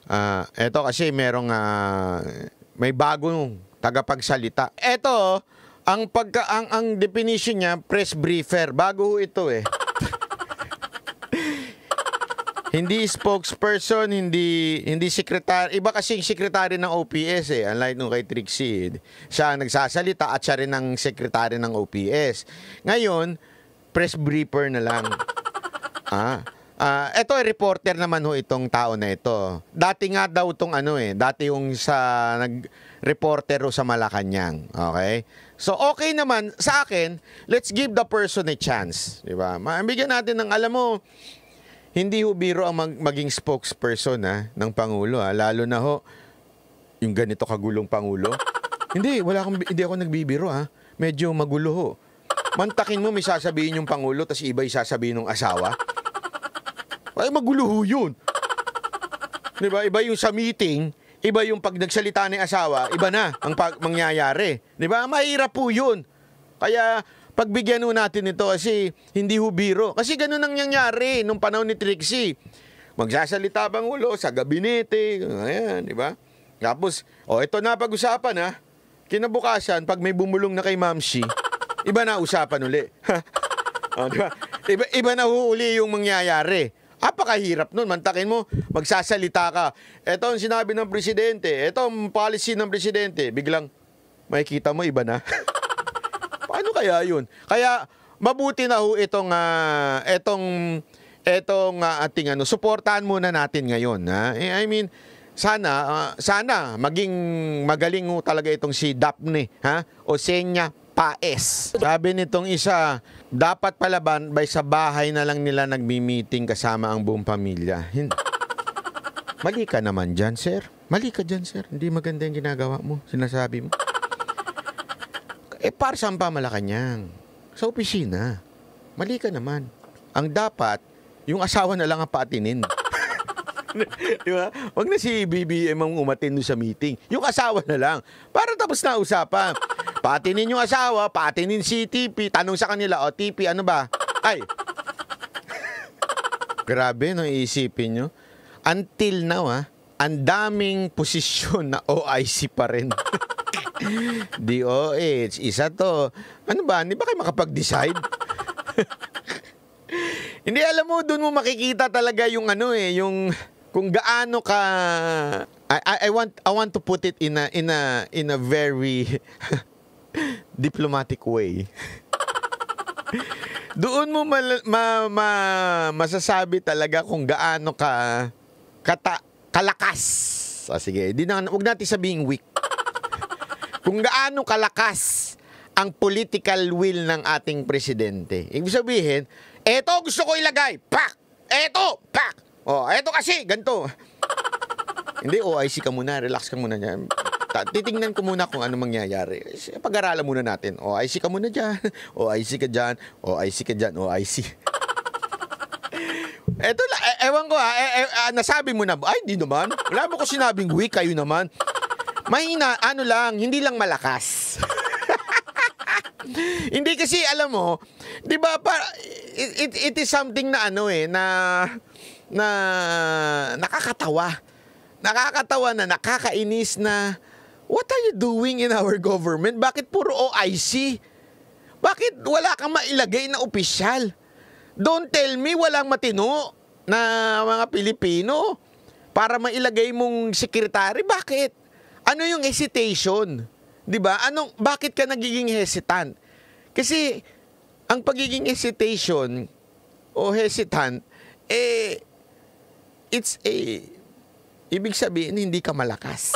Eto kasi may bagong tagapagsalita. Eto, ang definition niya, press briefer. Bago ito eh. Hindi spokesperson, hindi secretary. Iba kasing secretary ng OPS eh. Unlike nung kay Trixie. Siya ang nagsasalita at siya rin ang secretary ng OPS. Ngayon, press briefer na lang. Ito reporter naman ho itong tao na ito. Dati nga daw itong dati yung sa nag-reporter sa Malacanang. Okay? So okay naman sa akin, let's give the person a chance, di ba? Bigyan natin ng alam mo, hindi ho biro ang maging spokesperson ng Pangulo lalo na ho yung ganito kagulong Pangulo. Hindi ako nagbibiro Medyo magulo ho. Mantakin mo may sasabihin yung Pangulo tapos iba sasabihin ng asawa. Ay magulo ho yun. Diba? Iba yung sa meeting, iba yung pag nagsalita ng asawa, iba na ang mangyayari. Diba? Mahirap po yun. Kaya pagbigyan ho natin ito kasi hindi ho biro. Kasi ganun ang nangyayari nung panahon ni Trixie. Magsasalita Pangulo sa gabinete, ayan, di ba? Tapos, ito na pag-usapan Kinabukasan, pag may bumulong na kay Mamsi, iba na usapan uli. Diba? Iba na uli yung mangyayari. Apakahirap nun. Mantakin mo, magsasalita ka. Ito ang sinabi ng presidente. Ito ang policy ng presidente. Biglang, makikita mo, iba na. Paano kaya yun? Kaya, mabuti na ho itong ating suportahan muna natin ngayon. I mean, sana maging magaling ho talaga itong si Daphne, Osenia Paes. Sabi nitong isa, dapat palaban by sa bahay na lang nila nagmi-meeting kasama ang buong pamilya. Mali ka naman dyan, sir. Mali ka dyan, sir. Hindi maganda yung ginagawa mo, sinasabi mo. Para saan pa Malacanang? Sa opisina. Mali ka naman. Ang dapat, yung asawa na lang ang patinin. Diba? Wag na si BBM ang umatin sa meeting. Yung asawa na lang. Para tapos na usapan. Patinin yung asawa, patinin si TP. Tanong sa kanila, TP, ano ba? Ay! Grabe, no, iisipin nyo. Until now, ang daming posisyon na OIC pa rin. DOH, isa to. Ano ba? Hindi ba kayo makapag-decide? Hindi, alam mo, doon mo makikita talaga yung yung kung gaano ka I want to put it in a very diplomatic way. Doon mo masasabi talaga kung gaano ka kalakas. Sige, wag natin sabihing weak. Kung gaano kalakas ang political will ng ating presidente. Ibig sabihin, eto gusto ko ilagay. Pak! Eto! Pak! Eto kasi, ganito. Hindi, OIC ka muna. Relax ka muna dyan. Titingnan ko muna kung ano mangyayari. Pag-aralan muna natin. OIC ka muna dyan. OIC ka dyan. OIC ka dyan. OIC. Eto lang. Ewan ko nasabi mo na. Ay, di naman. Wala mo ko sinabing weak. Kayo naman. Mahina, hindi lang malakas. Hindi kasi, alam mo, di ba, it is something na na nakakatawa. Nakakatawa na, nakakainis na, what are you doing in our government? Bakit puro OIC? Bakit wala kang mailagay na opisyal? Don't tell me walang matino na mga Pilipino para mailagay mong sekretary. Bakit? Ano yung hesitation? 'Di ba? Bakit ka nagiging hesitant? Kasi ang pagiging hesitation o hesitant ibig sabihin hindi ka malakas.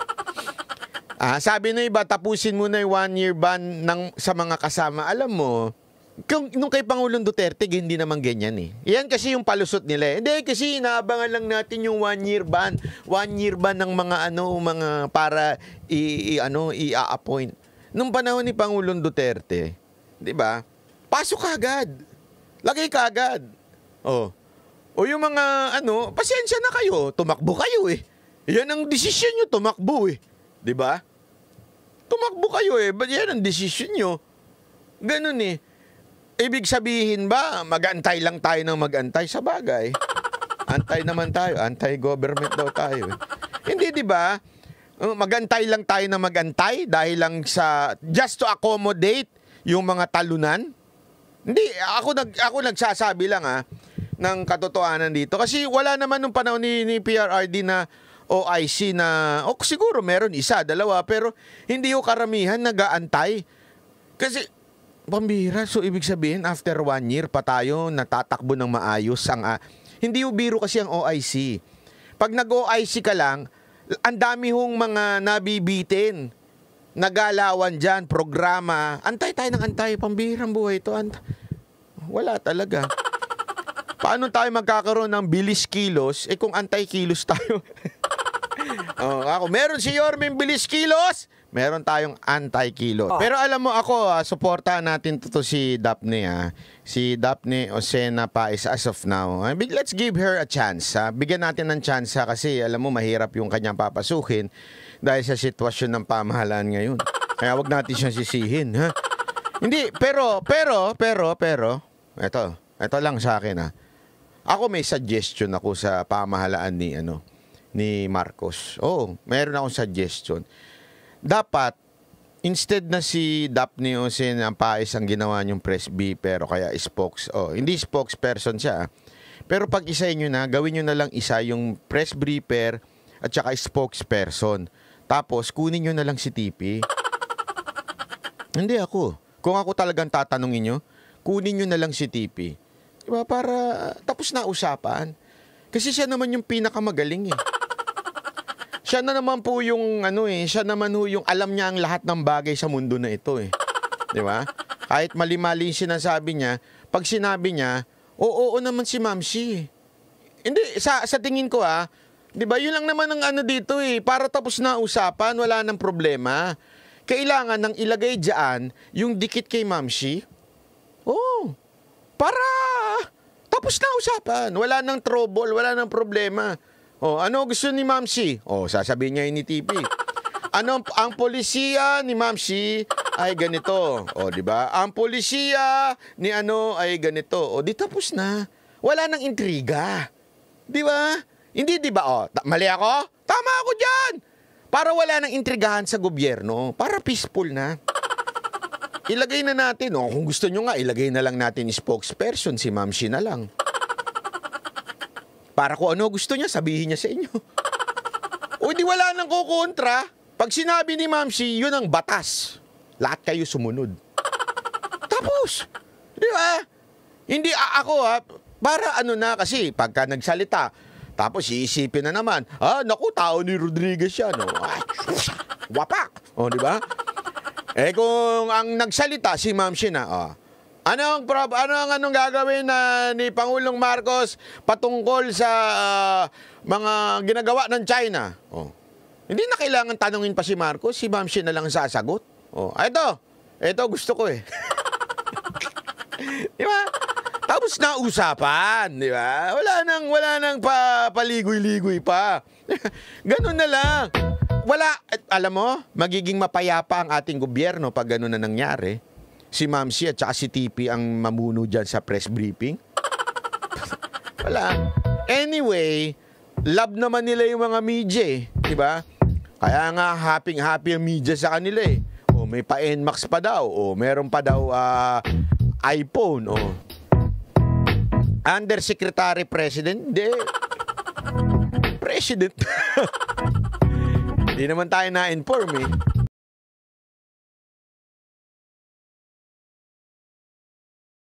Sabi ng iba, tapusin mo na yung 1-year ban sa mga kasama. Alam mo, nung kay Pangulong Duterte, hindi naman ganyan Yan kasi yung palusot nila. Hindi, kasi inaabangan lang natin yung 1-year ban. 1-year ban ng mga mga para i-appoint. Nung panahon ni Pangulong Duterte, 'di ba? Pasok agad. Lagay ka agad. O yung mga pasensya na kayo, tumakbo kayo Yan ang desisyon nyo, tumakbo 'Di ba? Tumakbo kayo yan ang desisyon nyo. Ganun Ibig sabihin ba, mag-antay lang tayo ng mag-antay sa bagay? Antay naman tayo. Anti-government daw tayo. Hindi, di ba? Magantay lang tayo na magantay dahil lang sa just to accommodate yung mga talunan. Hindi, ako nagsasabi lang ng katotohanan dito. Kasi wala naman nung panahon ni PRRD na OIC na, siguro meron isa, dalawa, pero hindi yung karamihan nag-aantay. Kasi, pambira, so ibig sabihin, after 1 year pa tayo natatakbo ng maayos. Hindi yung biro kasi ang OIC. Pag nag-OIC ka lang, ang dami hong mga nabibitin. Nagalawan dyan, programa. Antay tayo ng antay. Pambirang buhay ito. Wala talaga. Paano tayo magkakaroon ng bilis kilos? Kung antay kilos tayo. Meron si Yorme bilis kilos. Meron tayong anti-kilos. Pero alam mo ako, suportahan natin to si Daphne. Si Daphne Osena Pais as of now. Let's give her a chance. Bigyan natin ng chance kasi alam mo mahirap yung kanyang papasukin dahil sa sitwasyon ng pamahalaan ngayon. Kaya wag natin siyang sisihin. Hindi, pero, ito lang sa akin. Ako may suggestion ako sa pamahalaan ni Marcos. Meron akong suggestion. Dapat, instead na si Daphne Osena Pais ang ginawa niyong press beeper o kaya hindi spokesperson siya. Pero pag isahin nyo na, gawin nyo na lang isa yung press briefer at saka spokesperson. Tapos, kunin nyo na lang si TP. Hindi ako. Kung ako talagang tatanungin nyo, kunin nyo na lang si TP. Diba? Para tapos na usapan. Kasi siya naman yung pinakamagaling Siya na naman po yung siya naman po yung alam niya ang lahat ng bagay sa mundo na ito Di ba? Kahit mali-mali sinasabi niya, pag sinabi niya, oo naman si Ma'am Shi. Hindi, sa tingin ko di ba, yun lang naman ang dito para tapos na usapan, wala nang problema. Kailangan nang ilagay diyan yung dikit kay Ma'am Shi. Para tapos na usapan, wala nang trouble, wala nang problema. Ano gusto ni Ma'am Shi? Sasabihin niya ni TP. Ang polisiya ni Ma'am Shi ay ganito. Di ba? Ang polisiya ni ay ganito. Di tapos na. Wala nang intriga. Di ba? Hindi, di ba? Mali ako? Tama ako dyan. Para wala nang intrigahan sa gobyerno. Para peaceful na. Ilagay na natin. Kung gusto nyo nga, ilagay na lang natin spokesperson. Si Ma'am Shi na lang. Para kung ano gusto niya, sabihin niya sa inyo. Di wala nang kukontra. Pag sinabi ni Ma'am Shi, yun ang batas. Lahat kayo sumunod. Tapos, di ba? Hindi ako para kasi pagka nagsalita, tapos iisipin na naman, naku, tao ni Rodriguez yan. Wapak. Di ba? Kung ang nagsalita si Ma'am Shi na, anong gagawin ni Pangulong Marcos patungkol sa mga ginagawa ng China? Hindi na kailangan tanungin pa si Marcos, si Ma'am Shi na lang sasagot. Ito gusto ko Di ba? Tapos na usapan, di ba? Wala nang paligoy-ligoy pa. Ganun na lang. Alam mo, magiging mapayapa ang ating gobyerno pag ganun na nangyari. Si Ma'am Shi at saka si TP ang mamuno dyan sa press briefing. Wala. Anyway, love naman nila yung mga media di ba? Kaya nga happy ang media sa kanila may pa-NMAX pa daw. Meron pa daw iPhone. Undersecretary President. Hindi. President. Hindi naman tayo na-inform